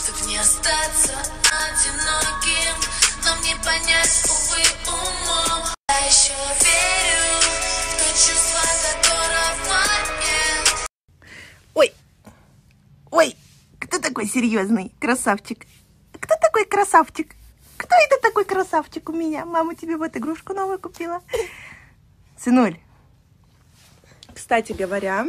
Чтоб не остаться одиноким, нам не понять, увы, умом. Я еще верю в то чувство, которое в моем. Ой, ой, кто такой серьезный красавчик? Кто такой красавчик? Кто это такой красавчик у меня? Мама тебе вот игрушку новую купила. Сынуль, кстати говоря,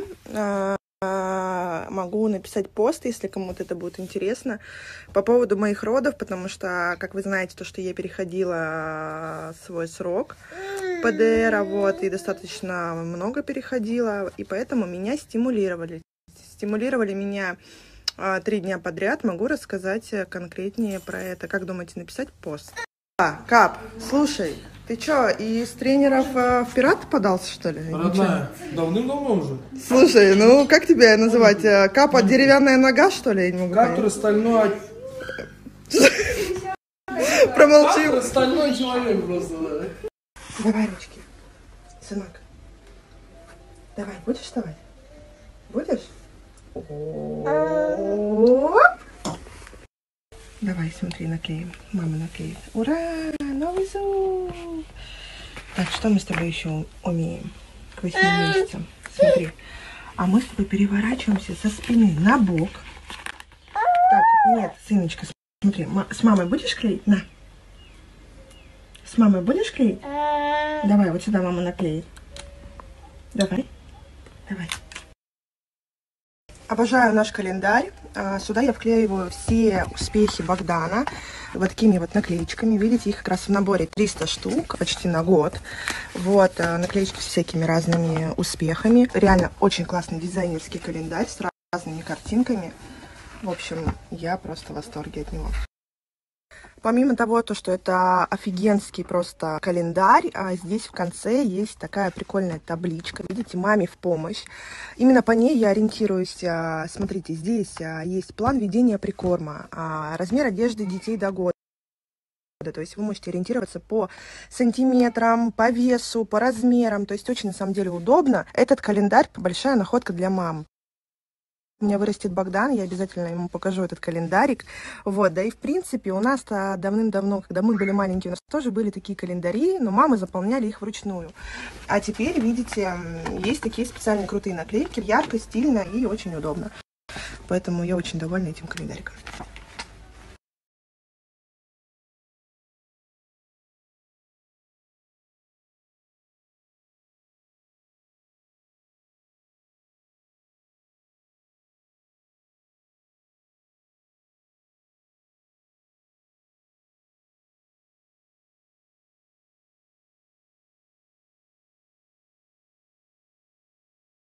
могу написать пост, если кому-то это будет интересно, по поводу моих родов, потому что, как вы знаете, то, что я переходила свой срок ПДР, вот, и достаточно много переходила, и поэтому меня стимулировали. Стимулировали меня 3 дня подряд. Могу рассказать конкретнее про это. Как думаете, написать пост? Кап, слушай, ты чё, из тренеров в пират подался, что ли? Родная, давным-давно уже. Слушай, ну как тебя называть? Капа деревянная нога, что ли? Я не могу Каптор стальной. Промолчи. Каптор стальной человек просто, да. Давай ручки. Сынок. Давай, будешь вставать? Будешь? Давай, смотри, наклеим. Мама наклеит. Ура! Новый зуб! Так, что мы с тобой еще умеем к 8 месяцам? Смотри. А мы с тобой переворачиваемся со спины на бок. Так, нет, сыночка, смотри. С мамой будешь клеить? На. С мамой будешь клеить? Давай, вот сюда мама наклеит. Давай. Давай. Обожаю наш календарь. Сюда я вклеиваю все успехи Богдана вот такими вот наклеечками. Видите, их как раз в наборе 300 штук, почти на год. Вот, наклеечки с всякими разными успехами. Реально очень классный дизайнерский календарь с разными картинками. В общем, я просто в восторге от него. Помимо того, что это офигенский просто календарь, здесь в конце есть такая прикольная табличка, видите, маме в помощь. Именно по ней я ориентируюсь. Смотрите, здесь есть план ведения прикорма, размер одежды детей до года. То есть вы можете ориентироваться по сантиметрам, по весу, по размерам. То есть очень на самом деле удобно. Этот календарь большая находка для мам. У меня вырастет Богдан, я обязательно ему покажу этот календарик. Вот, да и в принципе у нас-то давным-давно, когда мы были маленькие, у нас тоже были такие календари, но мамы заполняли их вручную. А теперь, видите, есть такие специальные крутые наклейки, ярко, стильно и очень удобно. Поэтому я очень довольна этим календариком.